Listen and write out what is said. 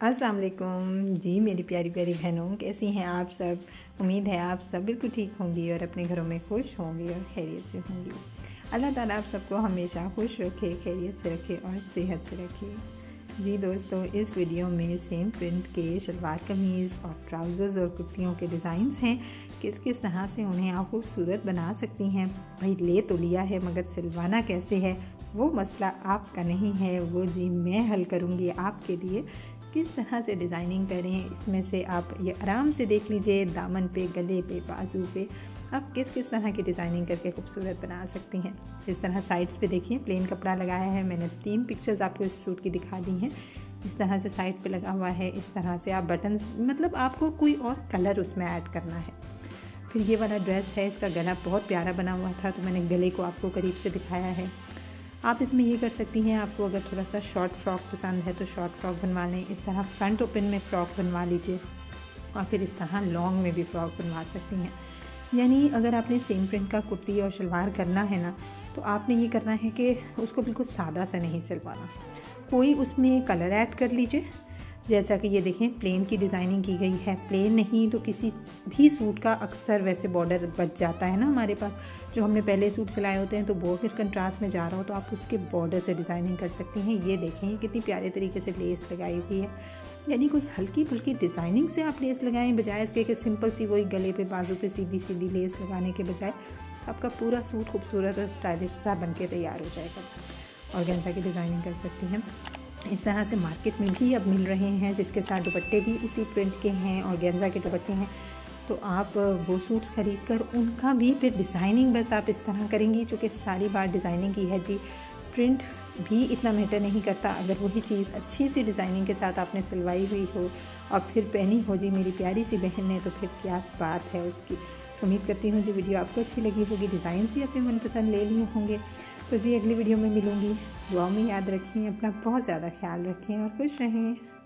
अस्सलाम वालेकुम जी मेरी प्यारी प्यारी बहनों, कैसी हैं आप सब। उम्मीद है आप सब बिल्कुल ठीक होंगी और अपने घरों में खुश होंगी और खैरियत से होंगी। अल्लाह ताला आप सबको हमेशा खुश रखे, खैरियत से रखे और सेहत से रखे। जी दोस्तों, इस वीडियो में सेम प्रिंट के शलवार कमीज़ और ट्राउज़र्स और कुर्तियों के डिज़ाइंस हैं। किस किस तरह से उन्हें आप खूबसूरत बना सकती हैं। भाई ले तो लिया है, मगर सिलवाना कैसे है वो मसला आपका नहीं है, वो जी मैं हल करूँगी आपके लिए। किस तरह से डिज़ाइनिंग करें, इसमें से आप ये आराम से देख लीजिए। दामन पे, गले पे, बाजू पे आप किस किस तरह की डिज़ाइनिंग करके खूबसूरत बना सकती हैं। इस तरह साइड्स पे देखिए, प्लेन कपड़ा लगाया है मैंने। 3 पिक्चर्स आपको इस सूट की दिखा दी हैं। इस तरह से साइड पे लगा हुआ है। इस तरह से आप बटन्स, मतलब आपको कोई और कलर उसमें ऐड करना है। फिर ये वाला ड्रेस है, इसका गला बहुत प्यारा बना हुआ था तो मैंने गले को आपको करीब से दिखाया है। आप इसमें ये कर सकती हैं, आपको अगर थोड़ा सा शॉर्ट फ्रॉक पसंद है तो शॉर्ट फ्रॉक बनवा लें। इस तरह फ्रंट ओपन में फ़्रॉक बनवा लीजिए और फिर इस तरह लॉन्ग में भी फ़्रॉक बनवा सकती हैं। यानी अगर आपने सेम प्रिंट का कुर्ती और शलवार करना है ना, तो आपने ये करना है कि उसको बिल्कुल सादा सा नहीं सिलवाना, कोई उसमें कलर ऐड कर लीजिए। जैसा कि ये देखें, प्लेन की डिज़ाइनिंग की गई है। प्लेन नहीं तो किसी भी सूट का अक्सर वैसे बॉर्डर बच जाता है ना हमारे पास, जो हमने पहले सूट सिलाए होते हैं, तो वो फिर कंट्रास्ट में जा रहा हो तो आप उसके बॉर्डर से डिज़ाइनिंग कर सकती हैं। ये देखें, ये कितनी प्यारे तरीके से लेस लगाई हुई है। यानी कोई हल्की फुल्की डिज़ाइनिंग से आप लेस लगाएं, बजाय इसके कि सिंपल सी वही गले पे बाजू पे सीधी सीधी लेस लगाने के बजाय आपका पूरा सूट खूबसूरत और स्टाइलिश सा बन के तैयार हो जाएगा। ऑर्गेन्जा की डिज़ाइनिंग कर सकती हैं। इस तरह से मार्केट में भी अब मिल रहे हैं, जिसके साथ दुपट्टे भी उसी प्रिंट के हैं, ऑर्गेन्जा के दुपट्टे हैं। तो आप वो सूट्स खरीद कर उनका भी फिर डिज़ाइनिंग बस आप इस तरह करेंगी, चूँकि सारी बात डिज़ाइनिंग की है जी। प्रिंट भी इतना मैटर नहीं करता, अगर वही चीज़ अच्छी सी डिज़ाइनिंग के साथ आपने सिलवाई हुई हो और फिर पहनी हो जी मेरी प्यारी सी बहन ने, तो फिर क्या बात है उसकी। उम्मीद करती हूँ जी वीडियो आपको अच्छी लगी होगी, डिज़ाइंस भी अपने मनपसंद ले लिए होंगे। तो जी अगली वीडियो में मिलूँगी। दुआ में याद रखें, अपना बहुत ज़्यादा ख्याल रखें और खुश रहें।